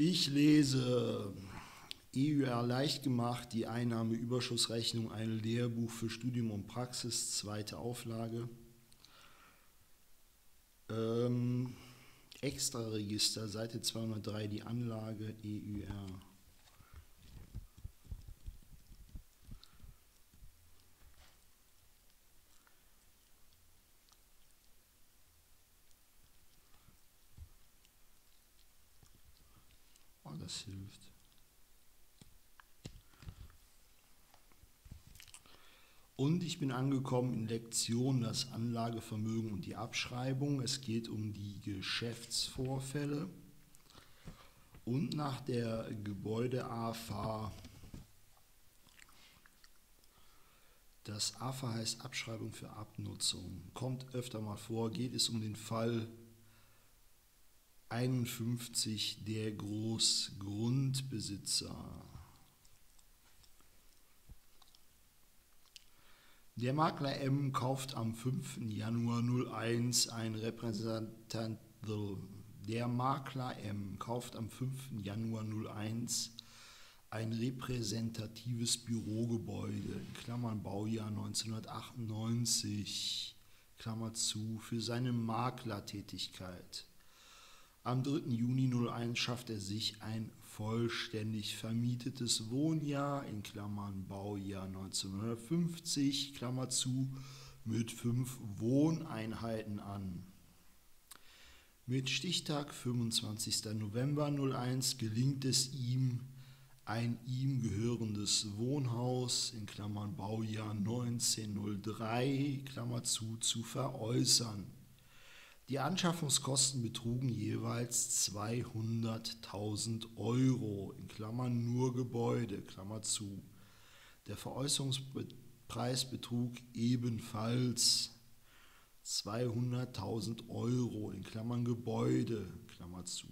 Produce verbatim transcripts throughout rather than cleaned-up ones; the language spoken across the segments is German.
Ich lese E U R leicht gemacht, die Einnahmeüberschussrechnung, ein Lehrbuch für Studium und Praxis, zweite Auflage. Ähm, Extraregister, Seite zweihundertdrei, die Anlage E U R. Oh, das hilft. Und ich bin angekommen in Lektion das Anlagevermögen und die Abschreibung. Es geht um die Geschäftsvorfälle. Und nach der Gebäude-A F A, das A F A heißt Abschreibung für Abnutzung, kommt öfter mal vor, geht es um den Fall einundfünfzig, der Großgrundbesitzer. Der Makler M kauft am fünften Januar null eins ein Repräsentant. Der Makler M kauft am fünften Januar null eins ein repräsentatives Bürogebäude, in Klammern Baujahr neunzehnhundertachtundneunzig, Klammer zu, für seine Maklertätigkeit. Am dritten Juni null eins schafft er sich ein vollständig vermietetes Wohnjahr, in Klammern Baujahr neunzehnhundertfünfzig, Klammer zu, mit fünf Wohneinheiten an. Mit Stichtag fünfundzwanzigster November null eins gelingt es ihm, ein ihm gehörendes Wohnhaus, in Klammern Baujahr neunzehnhundertdrei, Klammer zu, zu veräußern. Die Anschaffungskosten betrugen jeweils zweihunderttausend Euro, in Klammern nur Gebäude, Klammer zu. Der Veräußerungspreis betrug ebenfalls zweihunderttausend Euro, in Klammern Gebäude, Klammer zu.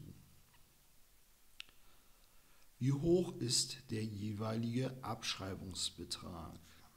Wie hoch ist der jeweilige Abschreibungsbetrag?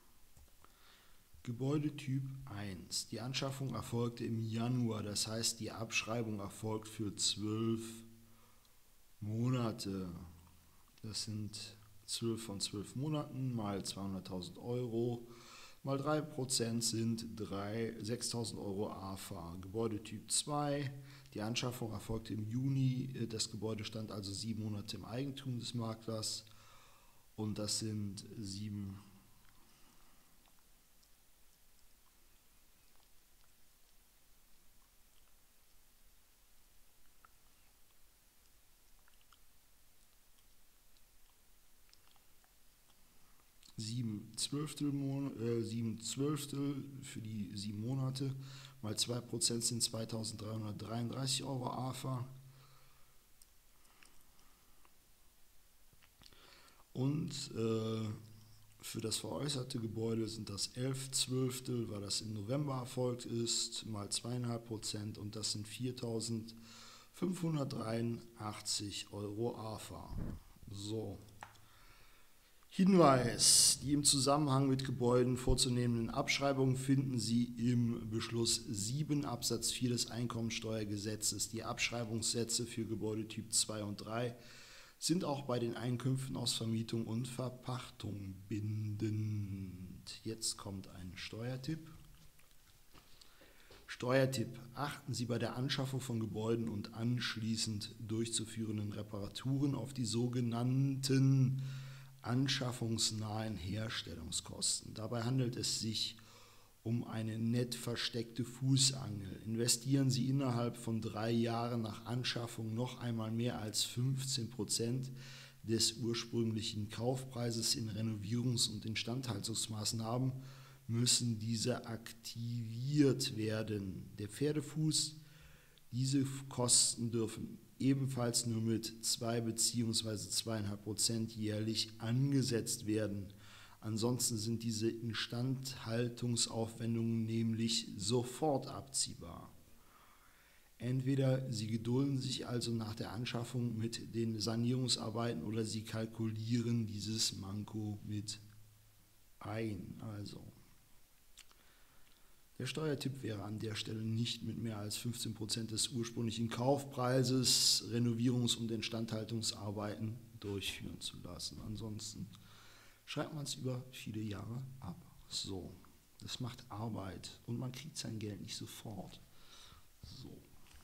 Gebäudetyp eins. Die Anschaffung erfolgte im Januar, das heißt, die Abschreibung erfolgt für zwölf Monate. Das sind zwölf von zwölf Monaten mal zweihunderttausend Euro, mal drei Prozent sind sechstausend Euro A F A. Gebäudetyp zwei. Die Anschaffung erfolgte im Juni, das Gebäude stand also sieben Monate im Eigentum des Maklers und das sind sieben Sieben Zwölftel, äh, sieben Zwölftel für die sieben Monate, mal zwei Prozent sind zweitausenddreihundertdreiunddreißig Euro A F A. Und äh, für das veräußerte Gebäude sind das elf Zwölftel, weil das im November erfolgt ist, mal zwei Komma fünf Prozent und das sind viertausendfünfhundertdreiundachtzig Euro A F A. So. Hinweis: Die im Zusammenhang mit Gebäuden vorzunehmenden Abschreibungen finden Sie im Beschluss sieben Absatz vier des Einkommensteuergesetzes. Die Abschreibungssätze für Gebäudetyp zwei und drei sind auch bei den Einkünften aus Vermietung und Verpachtung bindend. Jetzt kommt ein Steuertipp. Steuertipp: Achten Sie bei der Anschaffung von Gebäuden und anschließend durchzuführenden Reparaturen auf die sogenannten anschaffungsnahen Herstellungskosten. Dabei handelt es sich um eine nett versteckte Fußangel. Investieren Sie innerhalb von drei Jahren nach Anschaffung noch einmal mehr als fünfzehn Prozent des ursprünglichen Kaufpreises in Renovierungs- und Instandhaltungsmaßnahmen, müssen diese aktiviert werden. Der Pferdefuß: Diese Kosten dürfen ebenfalls nur mit zwei bzw. zwei Komma fünf Prozent jährlich angesetzt werden. Ansonsten sind diese Instandhaltungsaufwendungen nämlich sofort abziehbar. Entweder Sie gedulden sich also nach der Anschaffung mit den Sanierungsarbeiten oder Sie kalkulieren dieses Manko mit ein. Also Der Steuertipp wäre an der Stelle nicht mit mehr als fünfzehn Prozent des ursprünglichen Kaufpreises Renovierungs- und Instandhaltungsarbeiten durchführen zu lassen. Ansonsten schreibt man es über viele Jahre ab. So, das macht Arbeit und man kriegt sein Geld nicht sofort. So.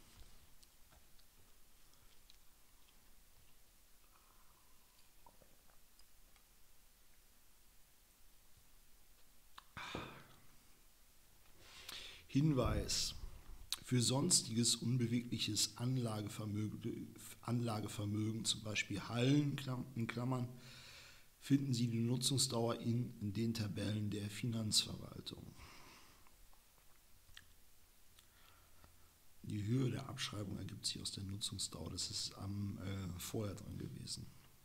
Hinweis: Für sonstiges unbewegliches Anlagevermögen, Anlagevermögen, zum Beispiel Hallen, in Klammern, finden Sie die Nutzungsdauer in, in den Tabellen der Finanzverwaltung. Die Höhe der Abschreibung ergibt sich aus der Nutzungsdauer, das ist am äh, vorher dran gewesen.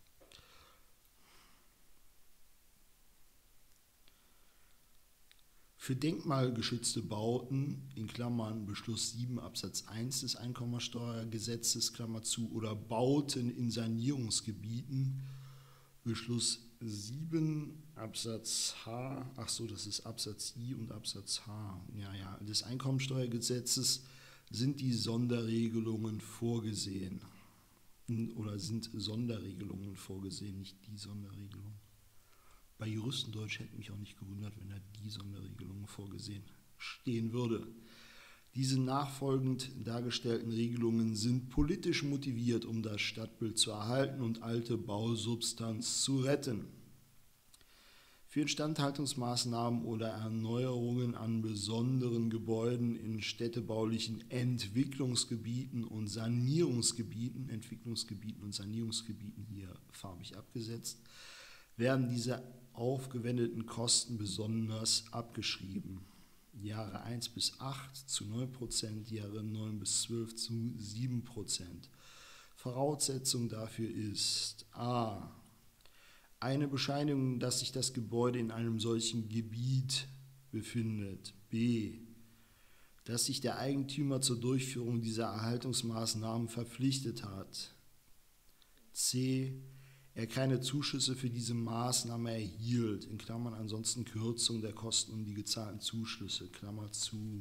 Für denkmalgeschützte Bauten, in Klammern Beschluss sieben Absatz eins des Einkommensteuergesetzes, Klammer zu, oder Bauten in Sanierungsgebieten, Beschluss sieben Absatz H, ach so, das ist Absatz I und Absatz H, ja, ja, des Einkommensteuergesetzes sind die Sonderregelungen vorgesehen. Oder sind Sonderregelungen vorgesehen, nicht die Sonderregelung. Bei Juristendeutsch hätte mich auch nicht gewundert, wenn da die Sonderregelungen vorgesehen stehen würde. Diese nachfolgend dargestellten Regelungen sind politisch motiviert, um das Stadtbild zu erhalten und alte Bausubstanz zu retten. Für Instandhaltungsmaßnahmen oder Erneuerungen an besonderen Gebäuden in städtebaulichen Entwicklungsgebieten und Sanierungsgebieten, Entwicklungsgebieten und Sanierungsgebieten hier farbig abgesetzt, werden diese aufgewendeten Kosten besonders abgeschrieben. Jahre eins bis acht zu neun Prozent, Jahre neun bis zwölf zu sieben Prozent. Voraussetzung dafür ist a. eine Bescheinigung, dass sich das Gebäude in einem solchen Gebiet befindet. B. dass sich der Eigentümer zur Durchführung dieser Erhaltungsmaßnahmen verpflichtet hat. C. er keine Zuschüsse für diese Maßnahme erhielt, in Klammern ansonsten Kürzung der Kosten um die gezahlten Zuschüsse, Klammer zu.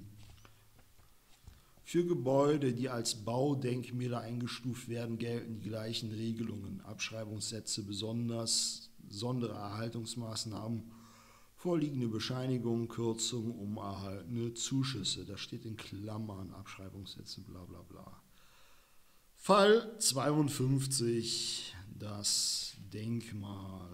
Für Gebäude, die als Baudenkmäler eingestuft werden, gelten die gleichen Regelungen, Abschreibungssätze, besonders besondere Erhaltungsmaßnahmen, vorliegende Bescheinigung, Kürzung um erhaltene Zuschüsse. Das steht in Klammern, Abschreibungssätze, bla bla bla. Fall zweiundfünfzig, das Denkmal.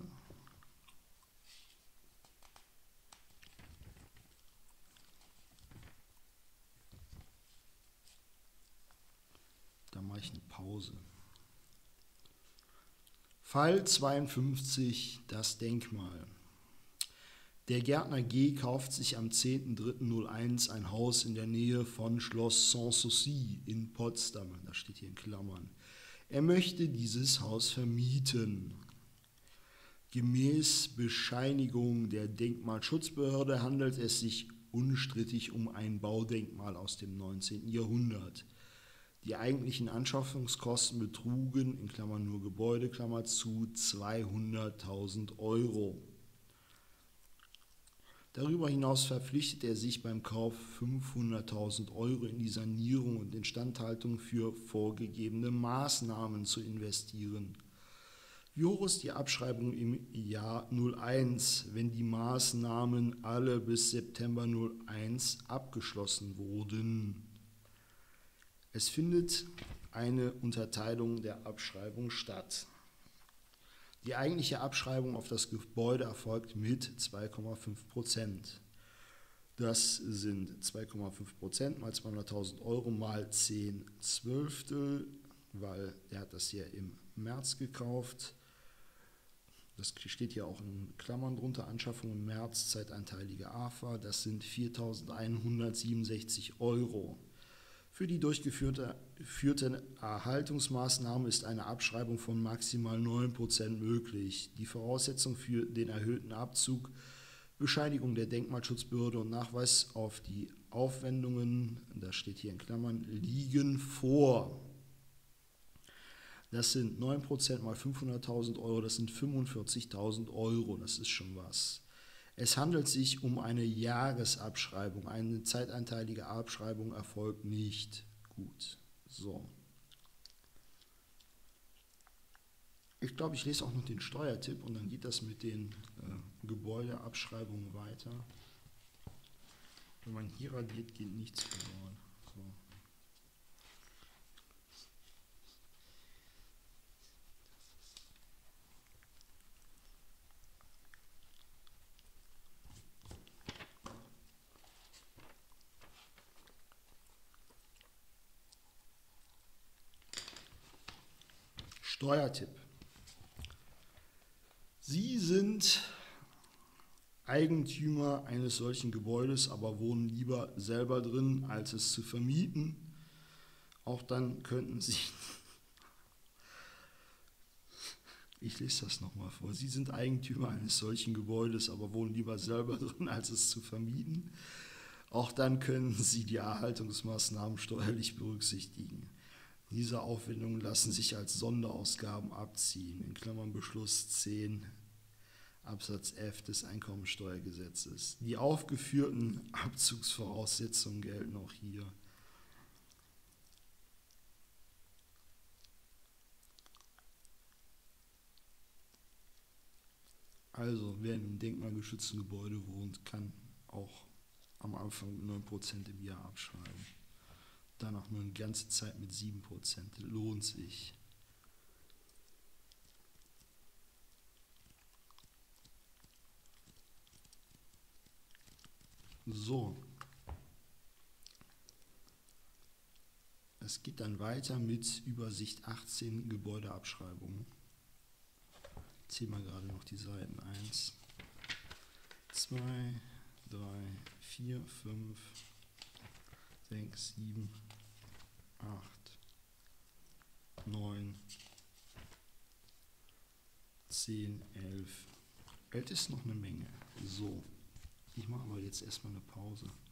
Da mache ich eine Pause. Fall zweiundfünfzig, das Denkmal. Der Gärtner G. kauft sich am zehnten dritten nulleins ein Haus in der Nähe von Schloss Sanssouci in Potsdam. Das steht hier in Klammern. Er möchte dieses Haus vermieten. Gemäß Bescheinigung der Denkmalschutzbehörde handelt es sich unstrittig um ein Baudenkmal aus dem neunzehnten Jahrhundert. Die eigentlichen Anschaffungskosten betrugen, in Klammern nur Gebäude, Klammer zu, zweihunderttausend Euro. Darüber hinaus verpflichtet er sich beim Kauf fünfhunderttausend Euro in die Sanierung und Instandhaltung für vorgegebene Maßnahmen zu investieren. Wie hoch ist die Abschreibung im Jahr null eins, wenn die Maßnahmen alle bis September null eins abgeschlossen wurden? Es findet eine Unterteilung der Abschreibung statt. Die eigentliche Abschreibung auf das Gebäude erfolgt mit zwei Komma fünf Prozent. Das sind zwei Komma fünf Prozent mal zweihunderttausend Euro mal zehn Zwölftel, weil er hat das hier im März gekauft. Das steht hier auch in Klammern drunter, Anschaffung im März, zeiteinteilige A F A, das sind viertausendeinhundertsiebenundsechzig Euro. Für die durchgeführten Erhaltungsmaßnahmen ist eine Abschreibung von maximal neun Prozent möglich. Die Voraussetzung für den erhöhten Abzug, Bescheinigung der Denkmalschutzbehörde und Nachweis auf die Aufwendungen, das steht hier in Klammern, liegen vor. Das sind neun Prozent mal fünfhunderttausend Euro, das sind fünfundvierzigtausend Euro, das ist schon was. Es handelt sich um eine Jahresabschreibung. Eine zeiteinteilige Abschreibung erfolgt nicht. Gut, so. Ich glaube, ich lese auch noch den Steuertipp und dann geht das mit den äh, Gebäudeabschreibungen weiter. Wenn man hier radiert, geht nichts verloren. So. Steuertipp. Sie sind Eigentümer eines solchen Gebäudes, aber wohnen lieber selber drin, als es zu vermieten. Auch dann könnten Sie, ich lese das nochmal vor, Sie sind Eigentümer eines solchen Gebäudes, aber wohnen lieber selber drin, als es zu vermieten. Auch dann können Sie die Erhaltungsmaßnahmen steuerlich berücksichtigen. Diese Aufwendungen lassen sich als Sonderausgaben abziehen, in Klammern Beschluss zehn Absatz F des Einkommensteuergesetzes. Die aufgeführten Abzugsvoraussetzungen gelten auch hier. Also, wer in einem denkmalgeschützten Gebäude wohnt, kann auch am Anfang neun Prozent im Jahr abschreiben. Danach nur eine ganze Zeit mit sieben Prozent. Lohnt sich. So. Es geht dann weiter mit Übersicht achtzehn Gebäudeabschreibungen. Ich zähle mal gerade noch die Seiten. eins, zwei, drei, vier, fünf, sechs, sieben, acht, neun, zehn, elf. elf ist noch eine Menge. So, ich mache aber jetzt erstmal eine Pause.